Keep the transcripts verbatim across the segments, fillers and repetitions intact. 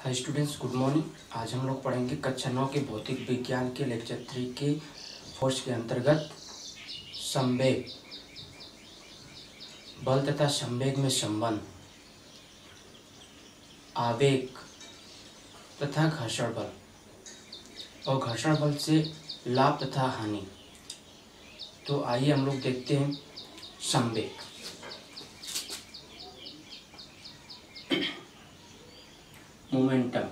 Hi students, good morning. आज हम लोग पढ़ेंगे कक्षा नौ के भौतिक विज्ञान के लेक्चर थ्री के फोर्स के अंतर्गत संवेग, बल तथा संवेग में संबंध, आवेग तथा घर्षण बल और घर्षण बल से लाभ तथा हानि। तो आइए हम लोग देखते हैं संवेग। मोमेंटम,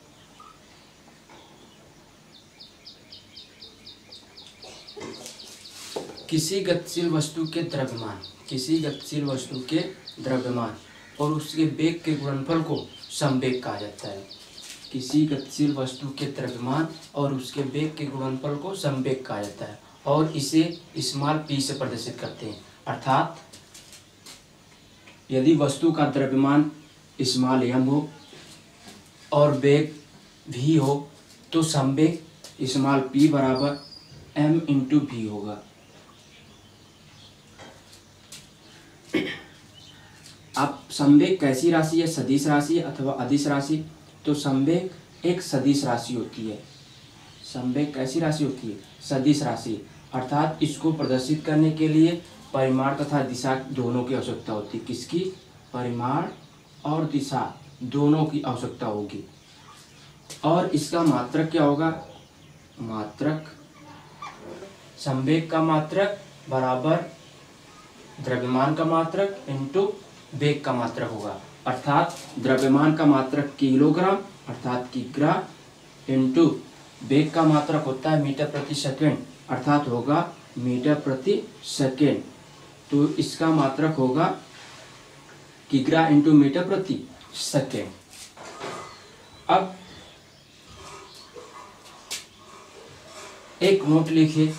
किसी गतिशील वस्तु के द्रव्यमान किसी गतिशील वस्तु के द्रव्यमान और उसके वेग के गुणनफल को संवेग कहा जाता है। किसी गतिशील वस्तु के द्रव्यमान और उसके वेग के गुणनफल को संवेग कहा जाता है और इसे स्मॉल पी से प्रदर्शित करते हैं। अर्थात यदि वस्तु का द्रव्यमान स्मॉल एम हो और वेग भी हो तो संवेग स्मॉल पी बराबर एम इंटू भी होगा। अब संवेग कैसी राशि है? सदिश राशि अथवा अदिश राशि। तो संवेग एक सदिश राशि होती है। संवेग कैसी राशि होती है? सदिश राशि। अर्थात इसको प्रदर्शित करने के लिए परिमाण तथा दिशा दोनों की आवश्यकता होती है। किसकी? परिमाण और दिशा दोनों की आवश्यकता होगी। और इसका मात्रक क्या होगा? मात्रक, संवेग का मात्रक बराबर द्रव्यमान का मात्रक इंटू वेग का मात्रक होगा। अर्थात द्रव्यमान का मात्रक किलोग्राम अर्थात किग्रा इंटू वेग का मात्रक होता है मीटर प्रति सेकेंड अर्थात होगा मीटर प्रति सेकेंड। तो इसका मात्रक होगा किग्रा इंटू मीटर प्रति सेकेंड। अब एक नोट लिखिए।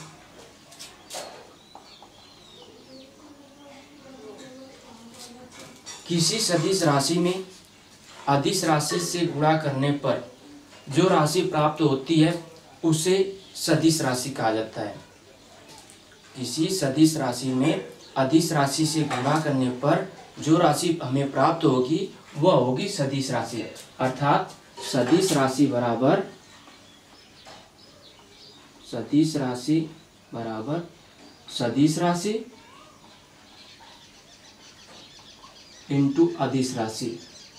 किसी सदिश राशि में अदिश राशि से गुणा करने पर जो राशि प्राप्त होती है उसे सदिश राशि कहा जाता है। किसी सदिश राशि में अदिश राशि से गुणा करने पर जो राशि हमें प्राप्त होगी वह होगी सदिश राशि। अर्थात सदिश राशि बराबर सदिश राशि बराबर सदिश राशि इंटू अदिश राशि।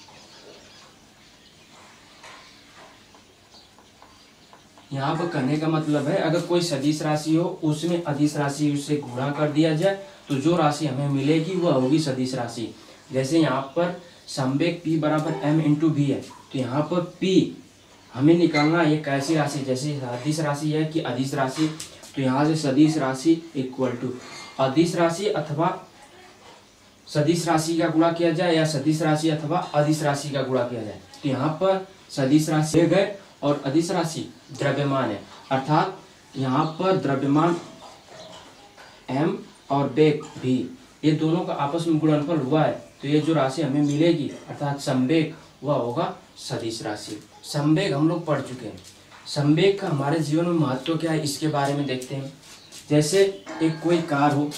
यहाँ पर कहने का मतलब है अगर कोई सदिश राशि हो उसमें अदिश राशि से गुणा कर दिया जाए तो जो राशि हमें मिलेगी वह होगी सदिश राशि। जैसे यहाँ पर संवेग P बराबर m इंटू भी है तो यहाँ पर P हमें निकालना एक ऐसी राशि जैसे सदिश राशि है कि अदिश राशि। तो यहाँ से सदिश राशि इक्वल टू अदिश राशि अथवा सदिश राशि का गुणा किया जाए या सदिश राशि अथवा अदिश राशि का गुणा किया जाए। तो यहाँ पर सदिश राशि वेग है और अदिश राशि द्रव्यमान है। अर्थात यहाँ पर द्रव्यमान m और वेग भी ये दोनों का आपस में गुणनफल हुआ है तो ये जो राशि हमें मिलेगी अर्थात संवेग वह होगा सदिश राशि। संवेग हम लोग पढ़ चुके हैं। संवेग का हमारे जीवन में महत्व क्या है इसके बारे में देखते हैं। जैसे एक कोई कार हो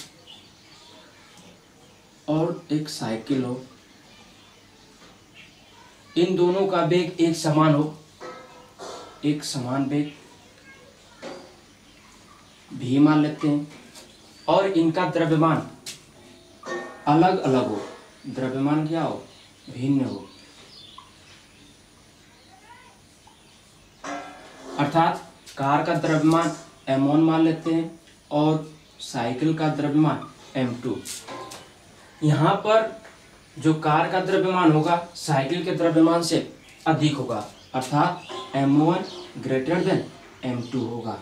और एक साइकिल हो, इन दोनों का वेग एक समान हो, एक समान वेग भी मान लेते हैं और इनका द्रव्यमान अलग अलग हो। द्रव्यमान क्या हो? भिन्न हो। अर्थात कार का द्रव्यमान एम वन मान लेते हैं और साइकिल का द्रव्यमान एम टू। यहाँ पर जो कार का द्रव्यमान होगा साइकिल के द्रव्यमान से अधिक होगा अर्थात M one greater than M two होगा।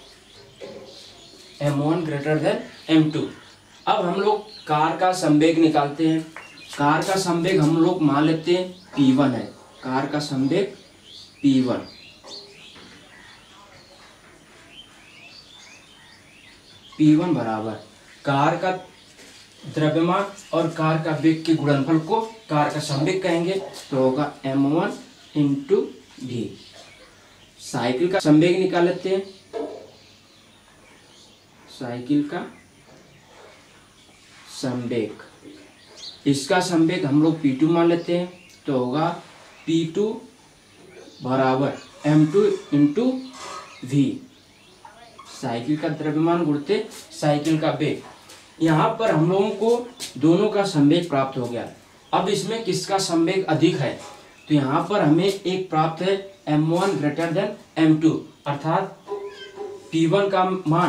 M one greater than M two. अब हम लोग कार का संवेग निकालते हैं। कार का संवेग हम लोग मान लेते हैं पी वन है। कार का संवेग पी वन। पी वन बराबर कार का द्रव्यमान और कार का वेग के गुणनफल को कार का संवेग कहेंगे तो होगा M one into V. Cycle का संवेग निकाल लेते हैं। साइकिल का संवेग, इसका संवेग हम लोग पी टू मान लेते हैं तो होगा पी टू बराबर M two into V, cycle का द्रव्यमान गुणित साइकिल का वेग। यहाँ पर हम लोगों को दोनों का संवेग प्राप्त हो गया। अब इसमें किसका संवेग अधिक है, तो यहाँ पर हमें एक प्राप्त है M one greater than M two, अर्थात पी वन का मान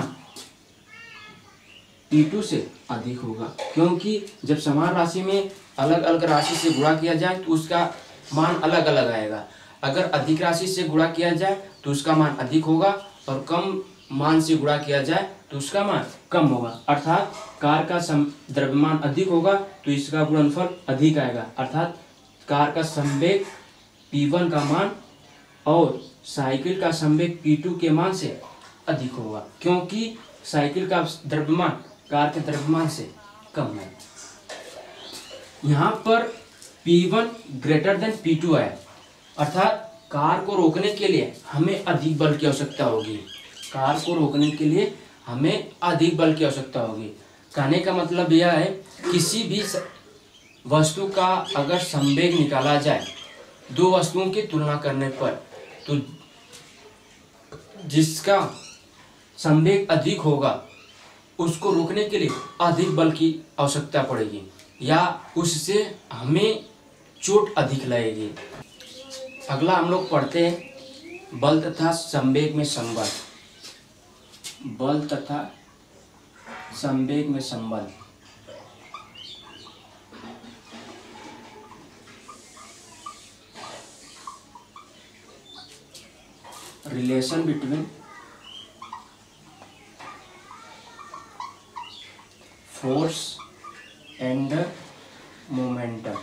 पी टू से अधिक होगा, क्योंकि जब समान राशि में अलग अलग राशि से गुणा किया जाए तो उसका मान अलग अलग आएगा। अगर अधिक राशि से गुणा किया जाए तो उसका मान अधिक होगा, और कम मान से गुणा किया जाए तो उसका मान कम होगा। अर्थात कार का द्रव्यमान अधिक होगा तो इसका गुणनफल अधिक आएगा, अर्थात कार का संवेग पी वन का मान और साइकिल का संवेग पी टू के मान से अधिक होगा, क्योंकि साइकिल का द्रव्यमान कार के द्रव्यमान से कम है। यहाँ पर P one greater than P two है, अर्थात कार को रोकने के लिए हमें अधिक बल की आवश्यकता होगी। कार को रोकने के लिए हमें अधिक बल की आवश्यकता होगी। कहने का मतलब यह है, किसी भी वस्तु का अगर संवेग निकाला जाए दो वस्तुओं की तुलना करने पर, तो जिसका संवेग अधिक होगा उसको रोकने के लिए अधिक बल की आवश्यकता पड़ेगी, या उससे हमें चोट अधिक लगेगी। अगला हम लोग पढ़ते हैं बल तथा संवेग में संबंध। बल तथा संवेग में संबंध। Relation between force and momentum.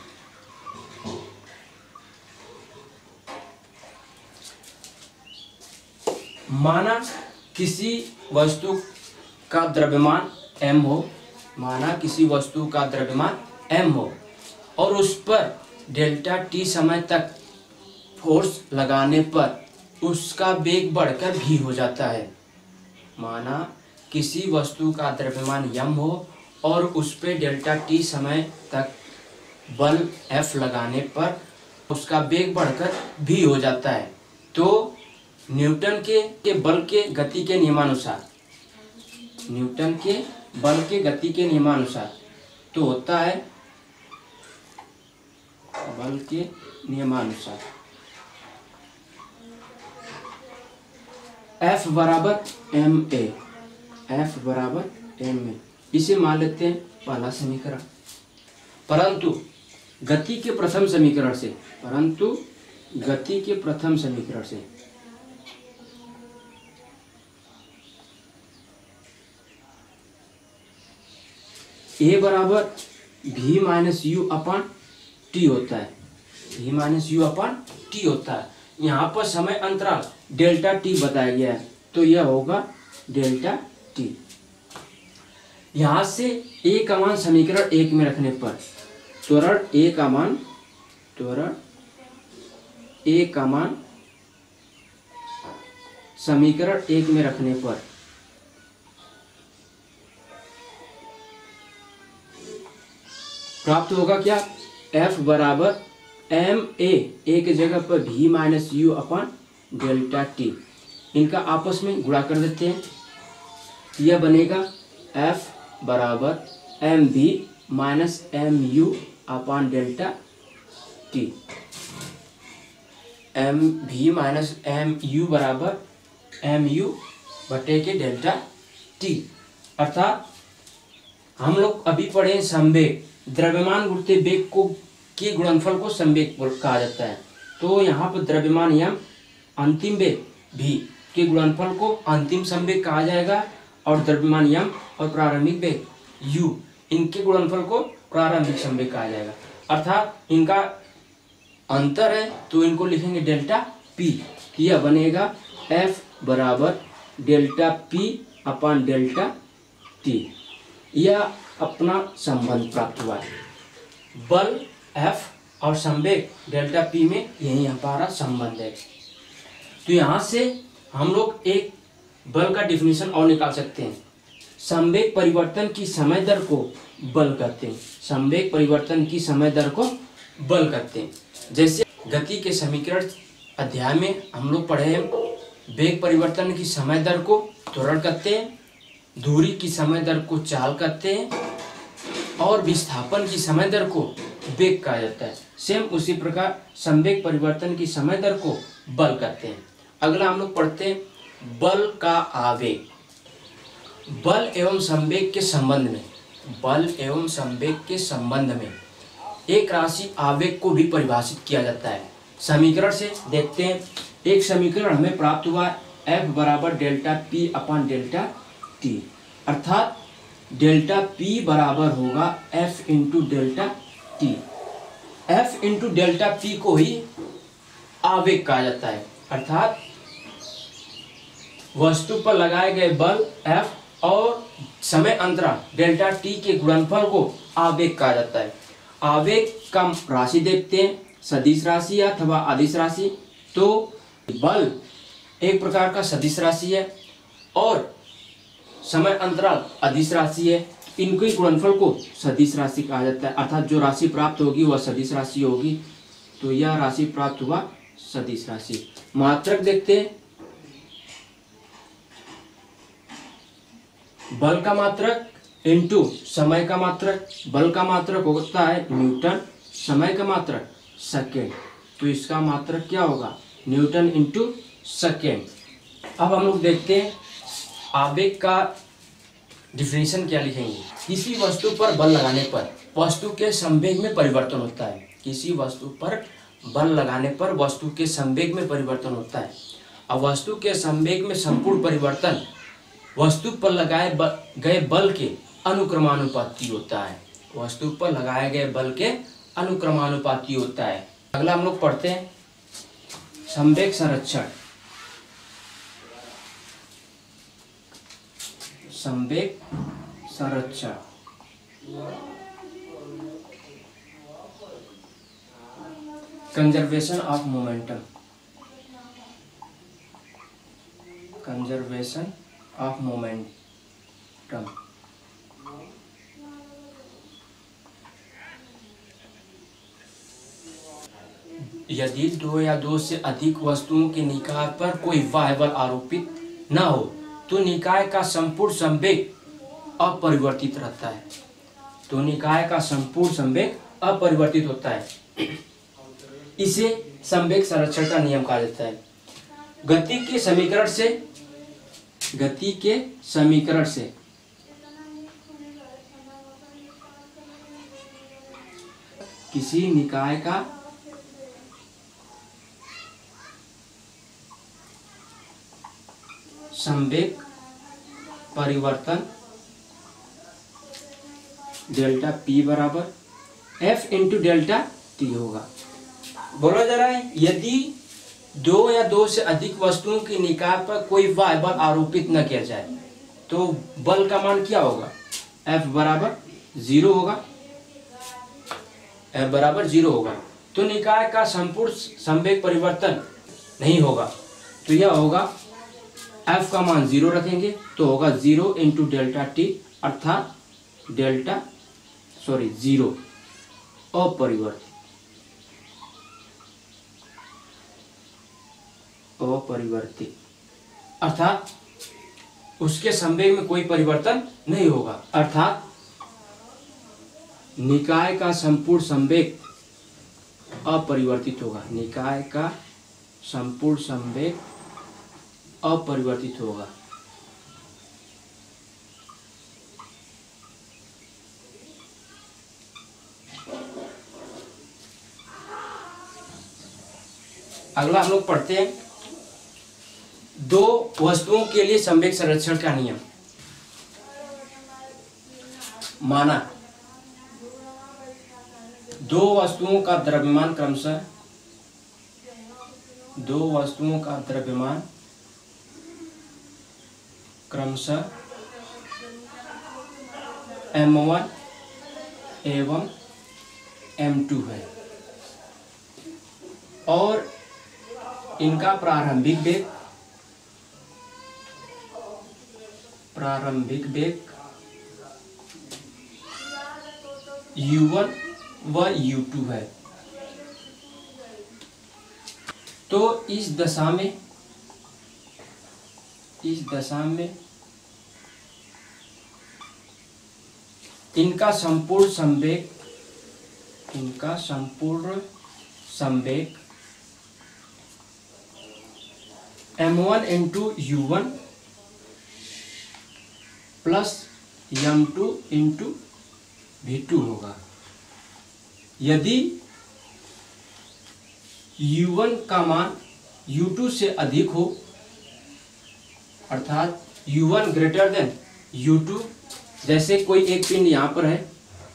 माना किसी वस्तु का द्रव्यमान m हो, माना किसी वस्तु का द्रव्यमान m हो और उस पर डेल्टा टी समय तक फोर्स लगाने पर उसका वेग बढ़कर v हो जाता है। माना किसी वस्तु का द्रव्यमान m हो और उस पर डेल्टा टी समय तक बल F लगाने पर उसका वेग बढ़कर v हो जाता है, तो न्यूटन के, के बल के गति के नियमानुसार न्यूटन के बल के गति के नियमानुसार तो होता है बल के नियमानुसार F बराबर एम ए, F बराबर एम ए, इसे मान लेते हैं पहला समीकरण। परंतु गति के प्रथम समीकरण से परंतु गति के प्रथम समीकरण से ए बराबर भी माइनस यू अपॉन टी होता है, भी माइनस यू अपॉन टी होता है। यहाँ पर समय अंतराल डेल्टा टी बताया गया है, तो यह होगा डेल्टा टी। यहाँ से ए का मान समीकरण एक में रखने पर त्वरण ए का मान त्वरण ए का मान समीकरण एक में रखने पर प्राप्त होगा क्या, F बराबर एम ए, ए के जगह पर V minus U upon delta T, इनका आपस में गुणा कर देते हैं। यह बनेगा F बराबर M V minus M U upon delta T. M V minus M U बराबर एम यू बटे के डेल्टा टी, अर्थात हम लोग अभी पढ़े संवेग, द्रव्यमान गुणित वेग को के गुणनफल को संवेग कहा जाता है। तो यहाँ पर द्रव्यमान यम अंतिम वेग भी के गुणनफल को अंतिम संवेग कहा जाएगा, और द्रव्यमान यम और प्रारंभिक वेग यू इनके गुणनफल को प्रारंभिक संवेग कहा जाएगा। अर्थात इनका अंतर है तो इनको लिखेंगे डेल्टा पी। यह बनेगा एफ बराबर delta P upon delta T. यह अपना संबंध प्राप्त हुआ है। बल F और संवेग डेल्टा P में यही हमारा संबंध है। तो यहाँ से हम लोग एक बल का डिफिनीशन और निकाल सकते हैं। संवेग परिवर्तन की समय दर को बल कहते हैं। संवेग परिवर्तन की समय दर को बल कहते हैं। जैसे गति के समीकरण अध्याय में हम लोग पढ़े वेग परिवर्तन की समय दर को त्वरण कहते हैं, दूरी की समय दर को चाल कहते हैं और विस्थापन की समय दर को वेग कहा जाता है। सेम उसी प्रकार संवेग परिवर्तन की समय दर को बल कहते हैं। अगला हम लोग पढ़ते हैं बल का आवेग। बल एवं संवेग के संबंध में बल एवं संवेग के संबंध में एक राशि आवेग को भी परिभाषित किया जाता है। समीकरण से देखते हैं। एक समीकरण हमें प्राप्त हुआ F बराबर delta P upon delta T, अर्थात डेल्टा पी बराबर होगा F into delta T. F into delta P को ही आवेग कहा जाता है, अर्थात वस्तु पर लगाए गए बल F और समय अंतराल डेल्टा टी के गुणनफल को आवेग कहा जाता है। आवेग का राशि देखते हैं, सदिश राशि अथवा अदिश राशि। तो बल एक प्रकार का सदिश राशि है और समय अंतराल अदिश राशि है। इनके गुणनफल को सदिश राशि कहा जाता है, अर्थात जो राशि प्राप्त होगी वह सदिश राशि होगी। तो यह राशि प्राप्त हुआ सदिश राशि। मात्रक देखते हैं। बल का मात्रक इंटू समय का मात्रक। बल का मात्रक होता है न्यूटन, समय का मात्रक सेकेंड। तो इसका मात्रक क्या होगा? Newton into second. अब हम लोग देखते हैं आवेग का डिफिनेशन क्या लिखेंगे। किसी वस्तु पर बल लगाने पर वस्तु के संवेग में परिवर्तन होता है। किसी वस्तु पर बल लगाने पर वस्तु के संवेग में परिवर्तन होता है। अब वस्तु के संवेग में संपूर्ण परिवर्तन वस्तु पर लगाए गए बल के अनुक्रमानुपाती होता है। वस्तु पर लगाए गए बल के अनुक्रमानुपाती होता है। अगला हम लोग पढ़ते हैं संवेग संरक्षण। संवेग संरक्षण conservation of momentum. Conservation of momentum यदि दो या दो से अधिक वस्तुओं के निकाय पर कोई बाह्य बल आरोपित न हो तो निकाय का संपूर्ण संवेग अपरिवर्तित रहता है। तो निकाय का संपूर्ण संवेग अपरिवर्तित होता है। इसे संवेग संरक्षण का नियम कहा जाता है। गति के समीकरण से गति के समीकरण से किसी निकाय का संवेग परिवर्तन डेल्टा पी बराबर एफ इंटू डेल्टा टी होगा। बोलो जरा, यदि दो या दो से अधिक वस्तुओं की निकाय पर कोई बाह्य बल आरोपित न किया जाए तो बल का मान क्या होगा? एफ बराबर जीरो होगा। एफ बराबर जीरो होगा तो निकाय का संपूर्ण संवेग परिवर्तन नहीं होगा। तो यह होगा एफ का मान जीरो रखेंगे तो होगा जीरो इंटू डेल्टा टी, अर्थात डेल्टा सॉरी जीरो अपरिवर्तित अपरिवर्तित अर्थात उसके संवेग में कोई परिवर्तन नहीं होगा। अर्थात निकाय का संपूर्ण संवेग अपरिवर्तित होगा। निकाय का संपूर्ण संवेग अपरिवर्तित होगा। अगला हम लोग पढ़ते हैं दो वस्तुओं के लिए संवेग संरक्षण का नियम। माना दो वस्तुओं का द्रव्यमान क्रमशः दो वस्तुओं का द्रव्यमान क्रमशः एम वन एवं एम टू है और इनका प्रारंभिक वेग प्रारंभिक वेग यू वन व यू टू है। तो इस दशा में इस दशा में इनका संपूर्ण संवेग इनका संपूर्ण संवेग M one into U one plus M two into V two होगा। यदि यू वन का मान यू टू से अधिक हो, अर्थात U one greater than U two, जैसे कोई एक पिंड यहां पर है,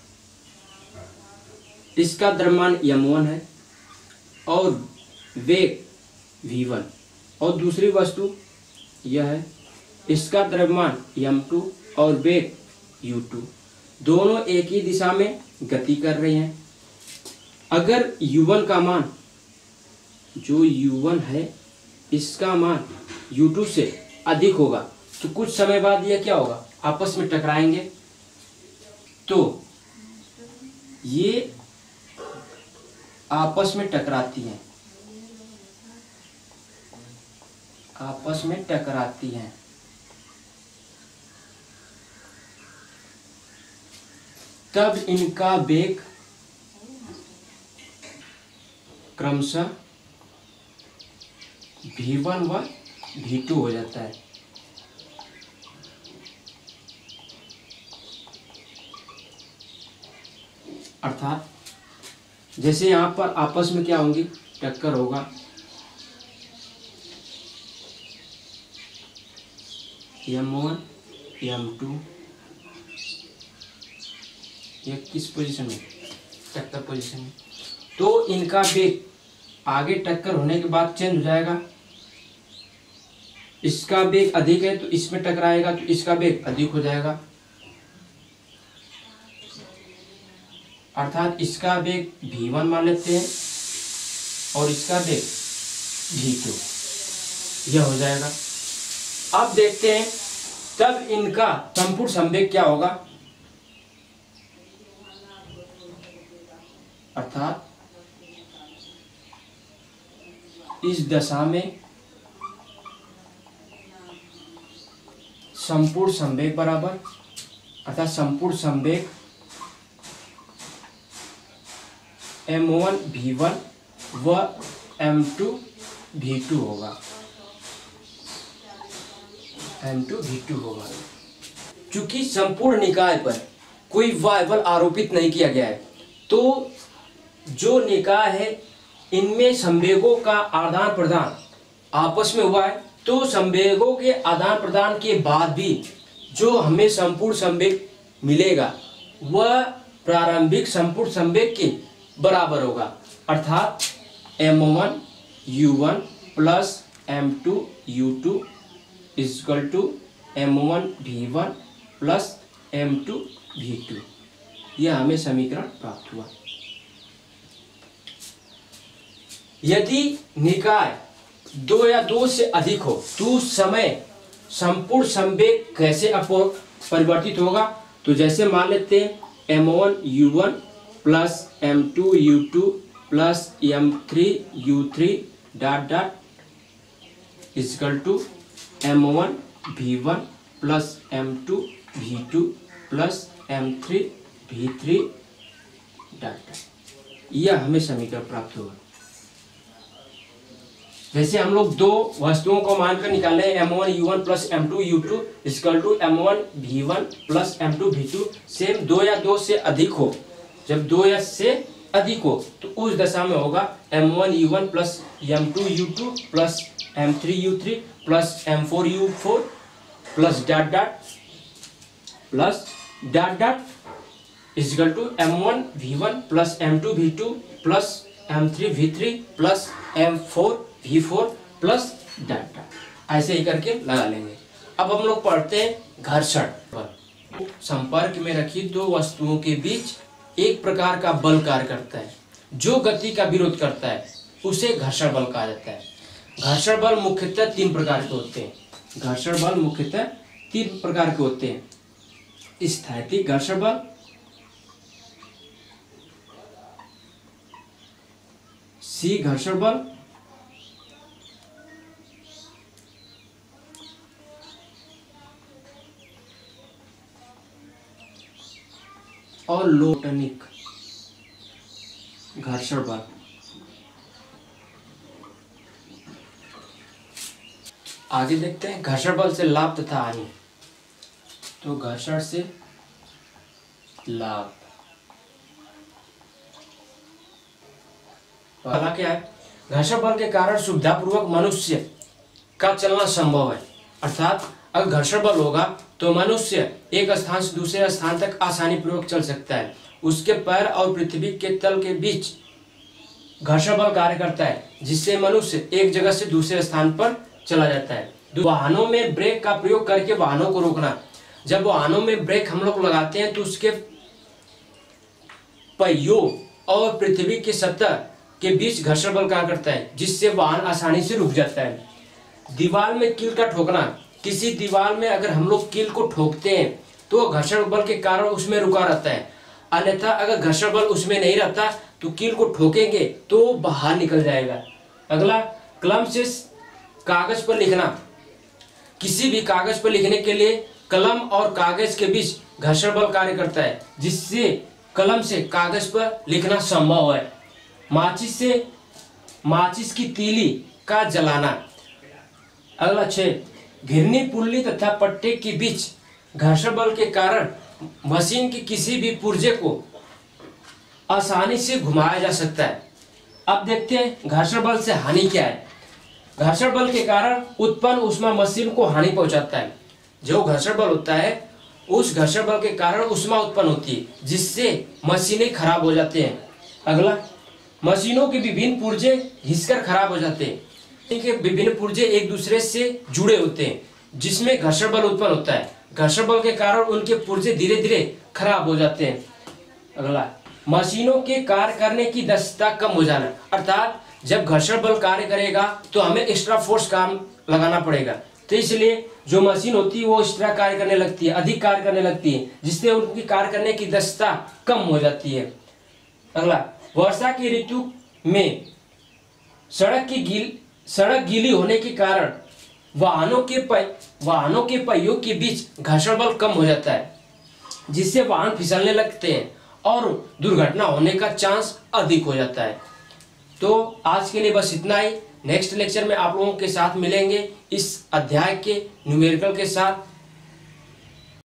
इसका द्रव्यमान एम वन है और वेग वी वन, और दूसरी वस्तु यह है, इसका द्रव्यमान एम टू और वेग यू टू, दोनों एक ही दिशा में गति कर रहे हैं। अगर यू वन का मान, जो यू वन है इसका मान यू टू से अधिक होगा, तो कुछ समय बाद यह क्या होगा, आपस में टकराएंगे। तो ये आपस में टकराती हैं आपस में टकराती हैं तब इनका वेग क्रमशः वी वन व वी टू हो जाता है। अर्थात जैसे यहां पर आपस में क्या होंगी, टक्कर होगा, एम वन एम टू, ये किस पोजीशन में, टक्कर पोजीशन में, तो इनका वेग आगे टक्कर होने के बाद चेंज हो जाएगा। इसका वेग अधिक है तो इसमें टकराएगा, तो इसका वेग अधिक हो जाएगा, अर्थात इसका वेग वी वन मान लेते हैं और इसका वेग वी टू, यह हो जाएगा। अब देखते हैं तब इनका संपूर्ण संवेग क्या होगा, अर्थात इस दशा में संपूर्ण संवेग बराबर, अर्थात संपूर्ण संवेग एम वन वी वन व एम टू वी टू होगा, एम टू वी टू होगा। चूंकि संपूर्ण निकाय पर कोई वाय बल आरोपित नहीं किया गया है, तो जो निकाय है इनमें संवेगों का आदान प्रदान आपस में हुआ है, तो संवेगों के आदान प्रदान के बाद भी जो हमें संपूर्ण संवेग मिलेगा वह प्रारंभिक संपूर्ण संवेग के बराबर होगा, अर्थात M one U one plus M two U two equal to M one V one plus M two V two. यह हमें समीकरण प्राप्त हुआ। यदि निकाय दो या दो से अधिक हो तो उस समय संपूर्ण संवेग कैसे परिवर्तित होगा, तो जैसे मान लेते हैं M one U one plus M two U two plus M three U three dot dot equal to M one V one plus M two V two plus M three V three dot dot. यह हमें समीकरण प्राप्त होगा। जैसे हम लोग दो वस्तुओं को मानकर निकाले M one U one plus M two U two equal to M one V one plus M two V two, same दो या दो से अधिक हो, जब दो या से अधिक हो तो उस दशा में होगा M one U one plus M two U two plus M three U three plus M four U four plus dot dot plus dot dot equal to M one V one plus M two V two plus M three V three plus M four V four plus dot dot. ऐसे ही करके लगा लेंगे। अब हम लोग पढ़ते हैं घर्षण पर। संपर्क में रखी दो वस्तुओं के बीच एक प्रकार का बल कार्य करता है, जो गति का विरोध करता है उसे घर्षण बल कहा जाता है। घर्षण बल मुख्यतः तीन प्रकार के होते हैं। घर्षण बल मुख्यतः तीन प्रकार के होते हैं। स्थैतिक घर्षण बल, सी घर्षण बल और लोटनिक घर्षण बल। आगे देखते हैं घर्षण बल से लाभ तथा हानि। तो घर्षण से लाभ पहला क्या है, घर्षण बल के कारण सुविधापूर्वक मनुष्य का चलना संभव है। अर्थात अगर घर्षण बल होगा तो मनुष्य एक स्थान से दूसरे स्थान तक आसानी पूर्वक चल सकता है। उसके पैर और पृथ्वी के तल के बीच घर्षण बल कार्य करता है, जिससे मनुष्य एक जगह से दूसरे स्थान पर चला जाता है। वाहनों में ब्रेक का प्रयोग करके वाहनों को रोकना। जब वाहनों में ब्रेक हम लोग लगाते हैं तो उसके पहियों और पृथ्वी की सतह के बीच घर्षण बल कार्य करता है, जिससे वाहन आसानी से रुक जाता है। दीवार में कील का ठोकना। किसी दीवार में अगर हम लोग कील को ठोकते हैं तो घर्षण बल के कारण उसमें रुका रहता है। अन्यथा अगर घर्षण बल उसमें नहीं रहता तो कील को ठोकेंगे तो बाहर निकल जाएगा। अगला, कलम से कागज पर लिखना। किसी भी कागज पर लिखने के लिए कलम और कागज के बीच घर्षण बल कार्य करता है, जिससे कलम से कागज पर लिखना संभव है। माचिस से माचिस की तीली का जलाना। अगला छह, घिरनी पुल्ली तथा पट्टे के बीच घर्षण बल के कारण मशीन के किसी भी पुर्जे को आसानी से घुमाया जा सकता है। अब देखते हैं घर्षण बल से हानि क्या है। घर्षण बल के कारण उत्पन्न ऊष्मा मशीन को हानि पहुंचाता है। जो घर्षण बल होता है उस घर्षण बल के कारण ऊष्मा उत्पन्न होती है, जिससे मशीनें खराब हो जाते हैं। अगला, मशीनों के विभिन्न पुर्जे घिसकर खराब हो जाते हैं। इनके विभिन्न पुर्जे एक दूसरे से जुड़े होते हैं, जिसमें घर्षण बल उत्पन्न होता है। घर्षण बल के कारण उनके पुर्जे धीरे धीरे खराब हो जाते हैं। अगला, मशीनों के कार्य करने की दक्षता कम हो जाना। अर्थात जब घर्षण बल कार्य करेगा तो हमें एक्स्ट्रा फोर्स काम लगाना पड़ेगा, तो इसलिए जो मशीन होती है वो एक्स्ट्रा कार्य करने लगती है, अधिक कार्य करने लगती है, जिससे उनकी कार्य करने की दक्षता कम हो जाती है। अगला, वर्षा की ऋतु में सड़क की गील सड़क गीली होने के कारण वाहनों के पै वाहनों के पहियों के बीच घर्षण बल कम हो जाता है, जिससे वाहन फिसलने लगते हैं और दुर्घटना होने का चांस अधिक हो जाता है। तो आज के लिए बस इतना ही। नेक्स्ट लेक्चर में आप लोगों के साथ मिलेंगे इस अध्याय के न्यूमेरिकल के साथ।